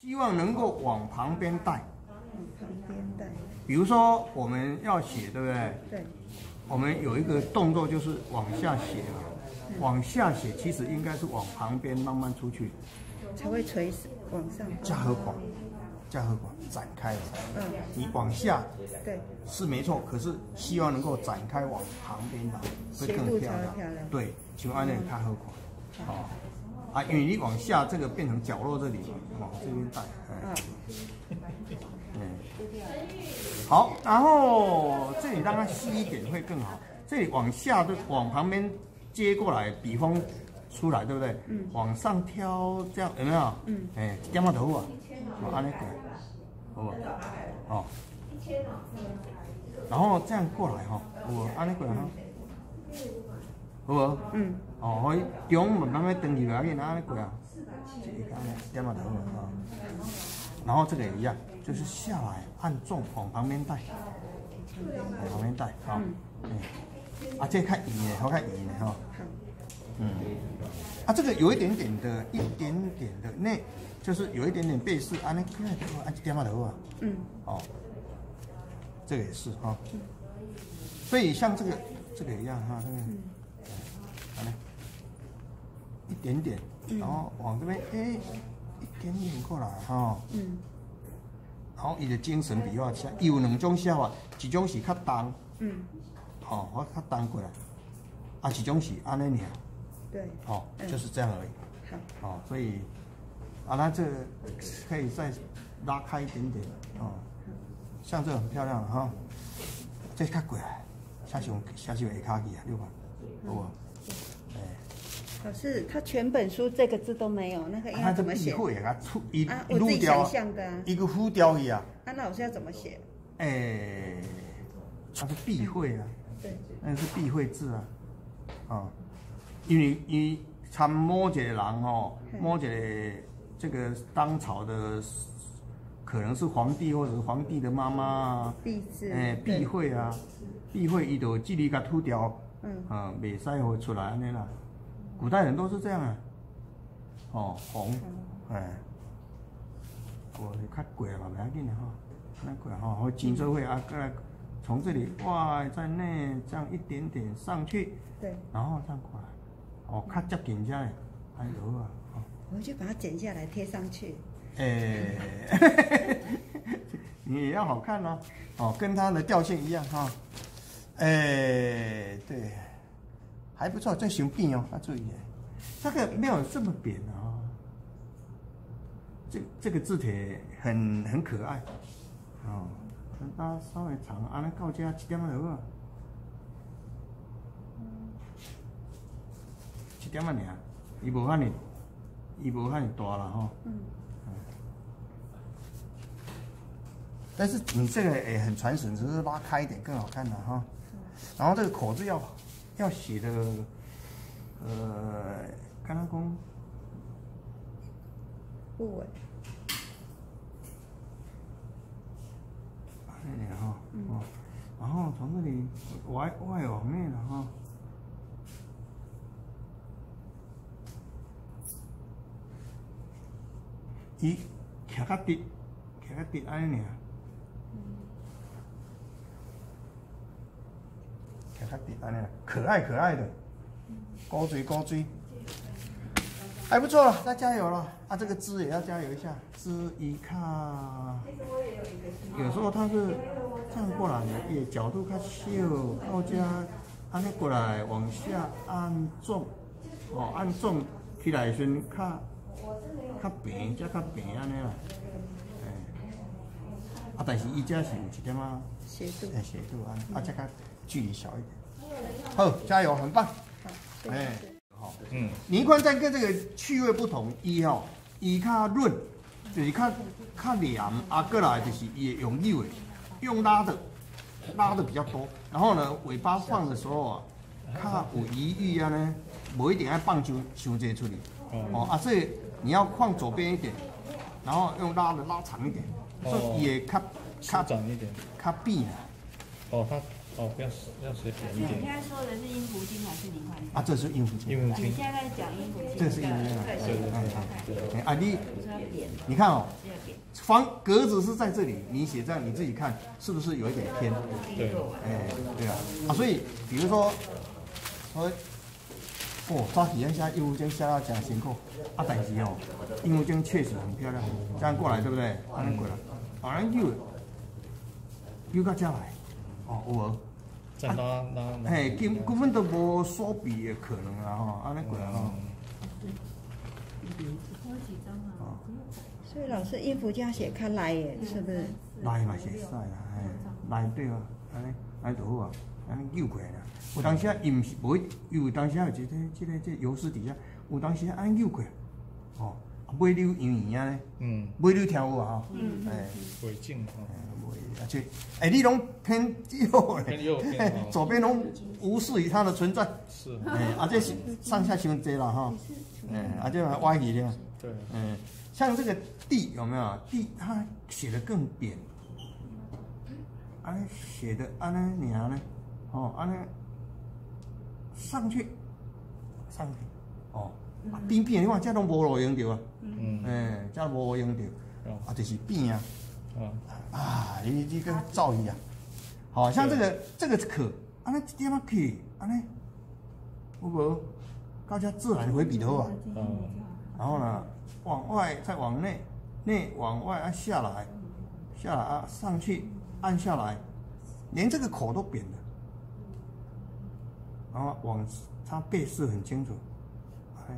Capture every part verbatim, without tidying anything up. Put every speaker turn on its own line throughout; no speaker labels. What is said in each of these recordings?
希望能够往旁边带。
往旁边带。
比如说我们要写，对不对？
对。
我们有一个动作就是往下写嘛，嗯、往下写其实应该是往旁边慢慢出去，
才会垂往上。
加和广，加和广展开了。
嗯。
你往下，
对，
是没错，可是希望能够展开往旁边来，会更漂亮。
漂亮。对，
像安尼加和广。哦。啊，因为你往下这个变成角落这里，往这边带。嗯。嗯。好，然后这里让它细一点会更好。这里往下的往旁边接过来，笔锋出来，对不对？嗯。往上挑，这样有没有？嗯。哎，点下头啊，我安尼过，好不？哦。然后这样过来哈，我安尼过来哈，好不？嗯。哦，中慢慢慢登起来，给拿安尼过啊，这个安尼点下头啊。然后这个也一样，就是下来按重往旁边带，往旁边带啊。嗯。啊，这看圆的，好看圆的哈。嗯。啊，这个有一点点的，一点点的那，就是有一点点背式，安尼过来，按点下头啊。嗯。哦。这个也是哈。所以像这个，这个一样哈，这个。嗯。好嘞。一点点，然后往这边，哎，一点点过来哈。嗯。然后伊的精神比较强，伊有两种写法，一种是较重，嗯，哦，我较重过来，啊，一种是安尼尔，
对，
哦，就是这样而已。好，哦，所以，啊，那这可以再拉开一点点，哦，像这个很漂亮哈，这较过来，写上写上下骹去啊，对吧？好不？
老师，他全本书这个字都没有，那个应该怎么写？
啊，出一
啊，我自己想象的啊。
一个浮雕去啊。
啊，那老师要怎么写？
诶，它是避讳啊。对。那是避讳字啊。啊，因为伊参摸一个人哦，摸一个这个当朝的，可能是皇帝或者是皇帝的妈妈啊。
避字。
诶，避讳啊，避讳伊就这里甲涂掉，嗯，啊，袂使会出来安尼啦。古代人都是这样啊，哦，红，哎，我较贵嘛，不要紧的哈，那贵哈，会紧着会啊，过来从这里哇，在内这样一点点上去，对，然后这样过来，哦，较接近这样，还有啊，哦，
我就把它剪下来贴上去。
哎，你也要好看哦，哦，跟它的调性一样哈，哎，对。还不错，这熊扁哦，要注意，这个没有这么扁啊、哦。这这个字体很很可爱，哦，它稍微长，安尼到这一点仔就好，一点仔尔，伊无遐尼，伊无遐尼大啦吼。嗯。但是你这个也很传神，只是拉开一点更好看的哈。然后这个口字要。要写的，呃，刚刚讲
不稳，
哎哈，哦，然后从这里外外往内了哈，伊徛较直，徛较直安尼尔。可爱可爱的，勾追勾追，还不错了，再加油了啊！这个枝也要加油一下，枝一看，有时候它是这样过来的，也角度较小，到这安尼过来往下按重，哦按重起来时阵较较平，才较平安尼啦，哎，啊但是伊这是有一点啊
斜度，
哎斜度啊，啊这个距离小一点。好，加油，很棒。好，哎，好，嗯，倪宽在跟这个趣味不同，伊吼，伊较润，就是较较黏，啊，过来就是伊用扭的，用拉的，拉的比较多。然后呢，尾巴放的时候啊，较有余裕啊呢，不一定要放就伤济出去。哦啊，所以你要放左边一点，然后用拉的拉长一点，所以也较
较长一点，
较闭。哦，
它。哦，不要要随便一点。
你现在说的是阴符经还是离幻经？
啊，这是阴符经。
阴符经。
你现在在讲阴符经。
这是阴符经啊。
对对对。
啊，你你看哦， 方格子是在这里，你写这样你自己看是不是有一点偏？
对，
哎，对啊，啊，所以比如说，说，哦，早起那下义务经下到真辛苦，啊，但是哦，义务经确实很漂亮，这样过来对不对？这样过来，啊，咱又又到这来，哦，有无？
再拉拉。
嘿，根根本都无锁闭的可能啦吼，安尼过来吼。
所以老师音符这样写看来耶，是不是？
来嘛是会使啦，嘿，来对啊，安尼安尼就好啊，安尼扭过来啦。有当时啊，伊毋是无，有当时啊，有一个即个即油丝底下，有当时啊，安扭过来，哦，尾溜圆圆啊咧，嗯，尾溜跳舞啊，嗯，哎，
尾颈哈，
而且，哎，你拢偏右咧，
偏右偏
左边拢无视于它的存在，
是，
哎，啊这是上下相接啦哈，哎，啊这还歪去了，
对，
嗯。像这个地有没有地？它写的更扁，安写的安呢你呢？哦，安呢上去，上去，哦，边边你看这拢无路用着啊，嗯，哎，这无路用着，啊，就是边啊，啊，你这个造诣啊，好像这个这个可，安尼一点啊可，安尼，有无？大家自然回笔头啊，然后呢？往外再往内，内往外按下来，下来啊上去按下来，连这个口都扁的，然后往它背势很清楚，哎，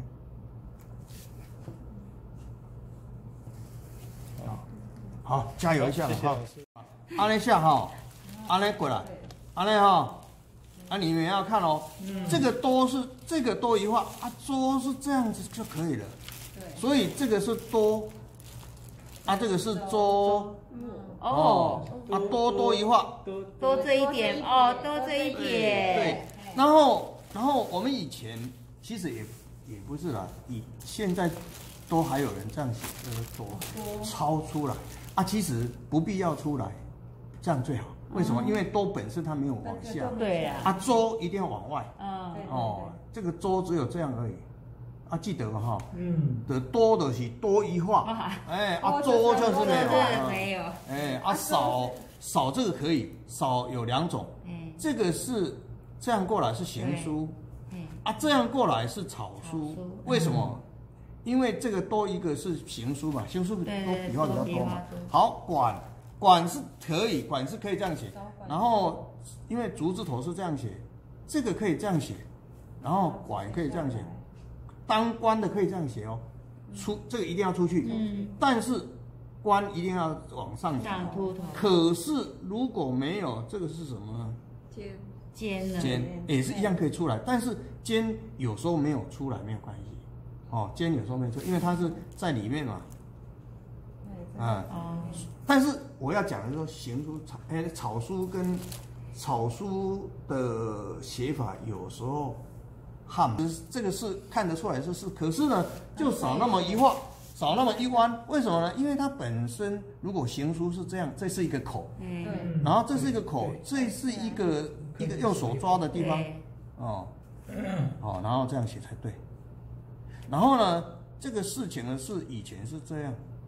好，好，加油一下哈，安尼下哈，安尼过来，安尼哈，啊你们要看哦，这个多是这个多一画啊，多是这样子就可以了。所以这个是多，啊，这个是周，哦，啊多多一画，
多这一点哦，多这一点。
对，然后然后我们以前其实也也不是啦，以现在都还有人这样写，就是多超出来啊，其实不必要出来，这样最好。为什么？因为多本身它没有往下，
对啊，
啊周一定要往外，
嗯，
哦，这个周只有这样而已。啊，记得哈，嗯，的多的是多一画，哎，啊多就是没有，
没有，
哎，啊少少这个可以，少有两种，这个是这样过来是行书，啊这样过来是草书，为什么？因为这个多一个是行书嘛，行书多笔画比较多嘛。好，管管是可以，管是可以这样写，然后因为竹字头是这样写，这个可以这样写，然后管可以这样写。当官的可以这样写哦，出这个一定要出去，嗯，但是官一定要往上
上秃头。
可是如果没有这个是什么呢？
尖尖呢？
尖也是一样可以出来，但是尖有时候没有出来没有关系，哦，尖有时候没有出来，因为它是在里面嘛，啊、嗯，但是我要讲的是说行书草哎草书跟草书的写法有时候。汉这个是看得出来是是，可是呢，就少那么一画，少那么一弯，为什么呢？因为它本身如果行书是这样，这是一个口，嗯，然后这是一个口，这是一个一个用手抓的地方，哦，哦，然后这样写才对。然后呢，这个事情呢是以前是这样，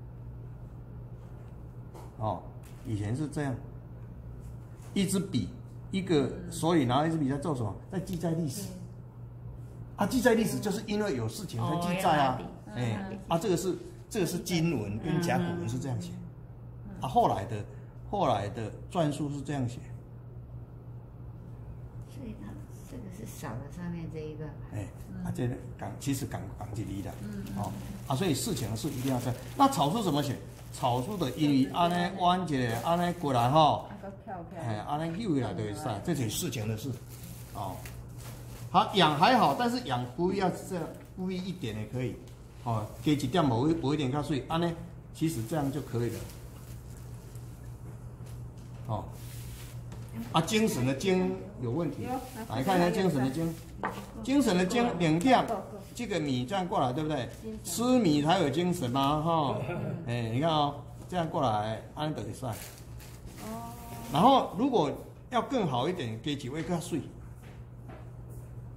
哦，以前是这样，一支笔，一个手里拿一支笔在做什么？在记载历史。啊，记载历史就是因为有事情才记载啊，哎、欸，啊，这个是这个是金文跟甲骨文是这样写，啊，后来的后来的篆书是这样写，
所以它这个是少了上面这一个，
哎、欸，啊，这个港其实港港几厘的，嗯，哦，啊，所以事情是一定要这样。那草书怎么写？草书的因为安尼弯一下，安尼过来吼，哎，安尼扭下来就会使，这是事情的事，哦。好，养还好，但是养故意要这样，故意一点也可以，哦，给几点某一某一点较水，安呢，其实这样就可以了，哦，啊，精神的精有问题，来看一下精神的精，精神的精两点，这个米这样过来对不对？吃米才有精神嘛，哈、哦，哎、欸，你看哦，这样过来，安得晒，然后如果要更好一点，给几位较水。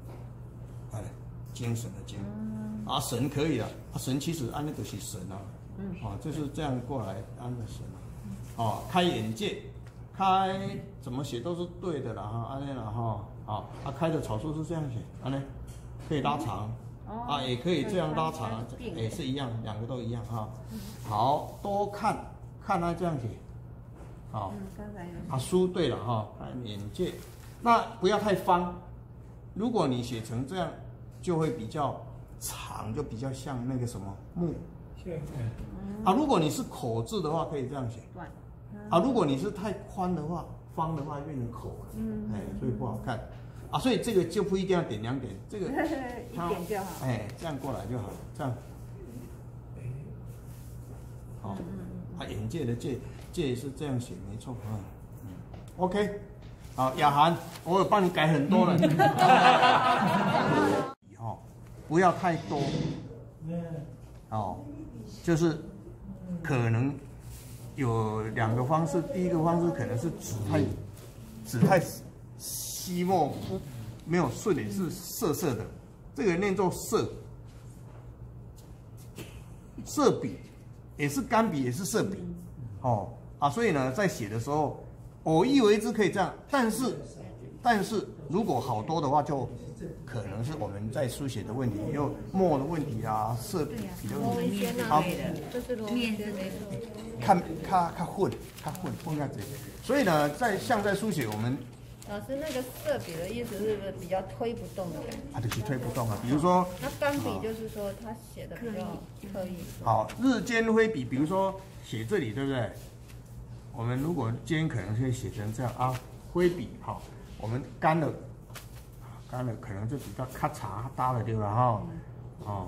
精神的精，啊神可以了，啊神其实按那个是神啊，
嗯，
哦，就是这样过来安的写嘛。哦，开眼界，开怎么写都是对的啦哈，安内啦哈。好，啊，开的草书是这样写，安内可以拉长。啊，也可以这样拉长，也是一样，两个都一样哈。好，多看，看它这样写，好。啊，书对了哈，看眼界，那不要太方。如果你写成这样，就会比较长，就比较像那个什么木。啊，如果你是口字的话，可以这样写。啊，如果你是太宽的话，方的话变成口，嗯，哎，所以不好看。啊，所以这个就不一定要点两点，这个
一点就好。哎，
这样过来就好，这样。好，啊，眼界的界界是这样写，没错啊。嗯 ，OK， 好，雅涵，我有帮你改很多了。以后不要太多。哦，就是可能有两个方式，第一个方式可能是纸太纸太。吸墨不没有顺也是涩涩的，这个念作涩，涩笔也是干笔也是涩笔，哦啊，所以呢，在写的时候，偶一为之可以这样，但是但是如果好多的话，就可能是我们在书写的问题，有墨的问题啊，色笔的问题啊，
这是罗面是没错，
看看看混看混混在这里，所以呢，在像在书写我们。
老师，那个色笔的意思是不是比较推不动的感觉？
啊，就是推不动啊。比如说，
那干笔就是说他写的比较刻意。
好，日间挥笔，比如说写这里，对不对？我们如果今天可能会写成这样啊，挥笔好，我们干了，干了可能就比较咔嚓搭了，对吧？哈，哦，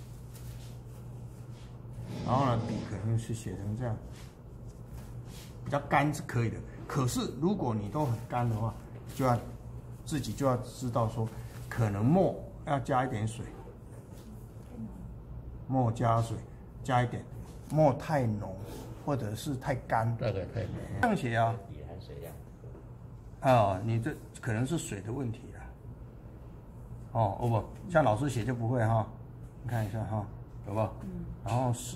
然后呢，笔可能是写成这样，比较干是可以的。可是如果你都很干的话，就要自己就要知道说，可能墨要加一点水，墨加水加一点，墨太浓或者是太干，
大概太浓。
这样写啊，
底含水量。
啊，你这可能是水的问题了。哦，哦不，像老师写就不会哈，你看一下哈，有不？嗯。然后十，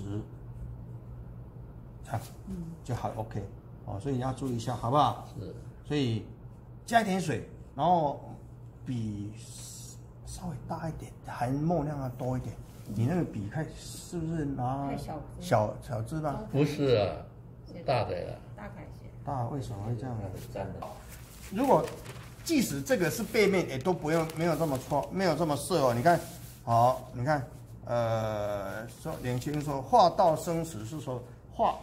这样，嗯，就好 OK。哦，所以你要注意一下，好不好？
是。
所以加一点水，然后笔稍微大一点，含墨量要多一点。你那个笔看是不是拿小小支吧？
不是啊，大的呀。
大楷写。
大为什么会这样呢？
粘的。
如果即使这个是背面，也都不用没有这么错，没有这么涩哦。你看，好，你看，呃，说年轻人说画到生死是说画。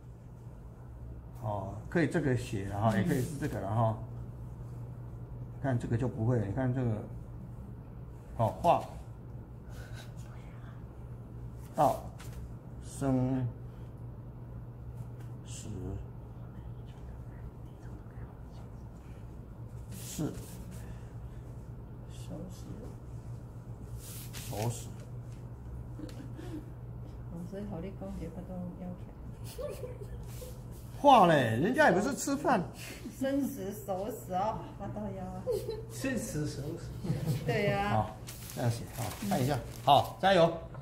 哦，可以这个写了哈，也可以是这个了哈。看这个就不会，你看这个，哦，画到生死是生死手死。
所以好你讲这个都要求。
画嘞，人家也不是吃饭。
生死熟死哦，发到腰啊。
生死熟死。
对呀、啊。
好，这样写好，看一下，好，加油。